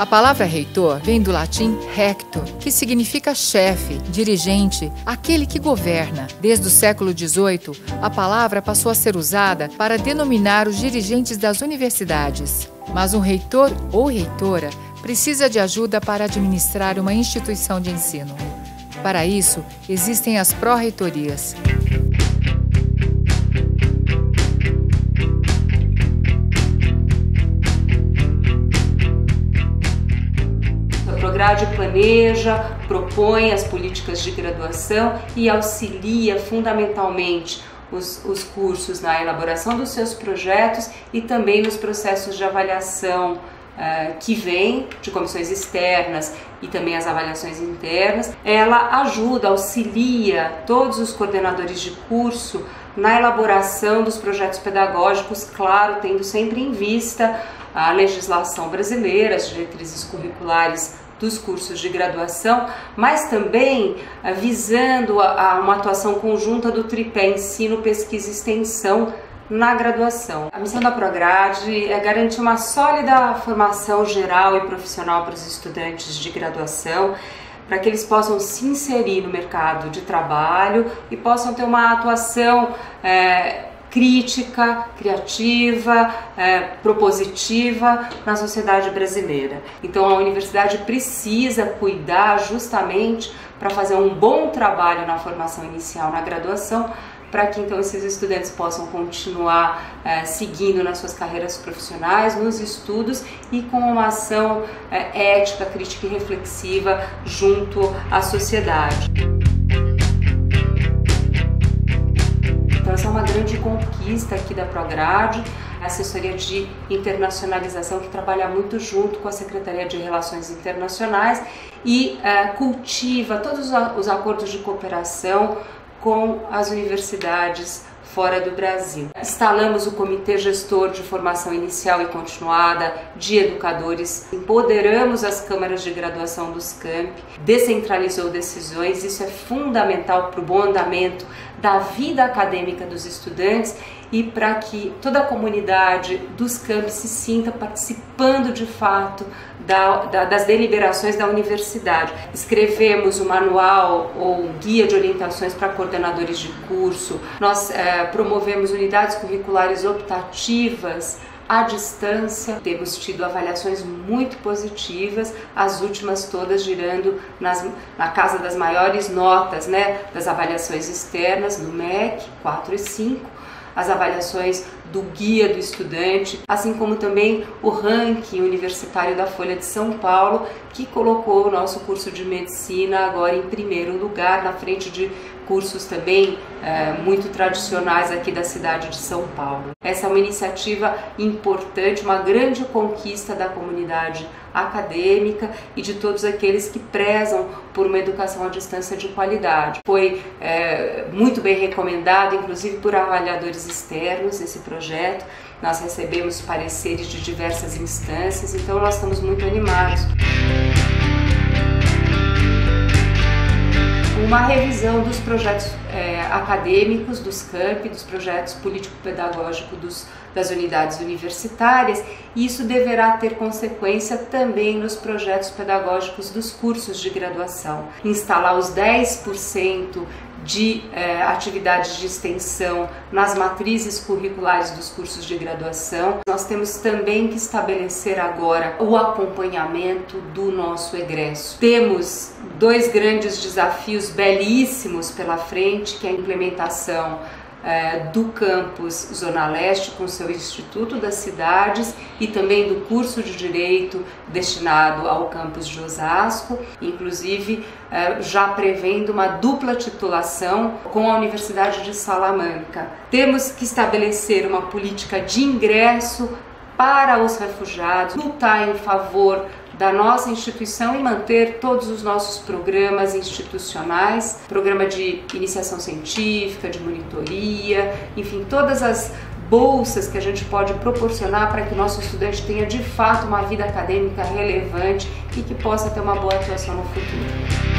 A palavra reitor vem do latim rector, que significa chefe, dirigente, aquele que governa. Desde o século XVIII, a palavra passou a ser usada para denominar os dirigentes das universidades. Mas um reitor ou reitora precisa de ajuda para administrar uma instituição de ensino. Para isso, existem as pró-reitorias. A Prograde planeja, propõe as políticas de graduação e auxilia fundamentalmente os cursos na elaboração dos seus projetos e também nos processos de avaliação que vem de comissões externas e também as avaliações internas. Ela ajuda, auxilia todos os coordenadores de curso na elaboração dos projetos pedagógicos, claro, tendo sempre em vista a legislação brasileira, as diretrizes curriculares dos cursos de graduação, mas também visando uma atuação conjunta do tripé ensino, pesquisa e extensão na graduação. A missão da Prograde é garantir uma sólida formação geral e profissional para os estudantes de graduação, para que eles possam se inserir no mercado de trabalho e possam ter uma atuação crítica, criativa, propositiva na sociedade brasileira. Então a universidade precisa cuidar justamente para fazer um bom trabalho na formação inicial, na graduação, para que então esses estudantes possam continuar seguindo nas suas carreiras profissionais, nos estudos e com uma ação ética, crítica e reflexiva junto à sociedade. Então essa é uma grande conquista aqui da Prograde, a assessoria de internacionalização que trabalha muito junto com a Secretaria de Relações Internacionais e cultiva todos os acordos de cooperação com as universidades fora do Brasil. Instalamos o Comitê Gestor de Formação Inicial e Continuada de Educadores, empoderamos as câmaras de graduação dos campi, descentralizou decisões, isso é fundamental para o bom andamento da vida acadêmica dos estudantes e para que toda a comunidade dos campi se sinta participando de fato das deliberações da universidade. Escrevemos o manual ou guia de orientações para coordenadores de curso, nós promovemos unidades curriculares optativas à distância, temos tido avaliações muito positivas, as últimas todas girando na casa das maiores notas, das avaliações externas, no MEC 4 e 5, as avaliações do Guia do Estudante, assim como também o ranking universitário da Folha de São Paulo, que colocou o nosso curso de medicina agora em primeiro lugar, na frente de cursos também muito tradicionais aqui da cidade de São Paulo. Essa é uma iniciativa importante, uma grande conquista da comunidade acadêmica e de todos aqueles que prezam por uma educação à distância de qualidade. Foi muito bem recomendado, inclusive por avaliadores externos, esse projeto. Nós recebemos pareceres de diversas instâncias, então nós estamos muito animados. Uma revisão dos projetos acadêmicos dos campi, dos projetos político-pedagógicos das unidades universitárias, e isso deverá ter consequência também nos projetos pedagógicos dos cursos de graduação. Instalar os 10% de atividades de extensão nas matrizes curriculares dos cursos de graduação. Nós temos também que estabelecer agora o acompanhamento do nosso egresso. Temos dois grandes desafios belíssimos pela frente, que é a implementação do campus Zona Leste com seu Instituto das Cidades e também do curso de Direito destinado ao campus de Osasco, inclusive já prevendo uma dupla titulação com a Universidade de Salamanca. Temos que estabelecer uma política de ingresso para os refugiados, lutar em favor da nossa instituição e manter todos os nossos programas institucionais, programa de iniciação científica, de monitoria, enfim, todas as bolsas que a gente pode proporcionar para que o nosso estudante tenha de fato uma vida acadêmica relevante e que possa ter uma boa atuação no futuro.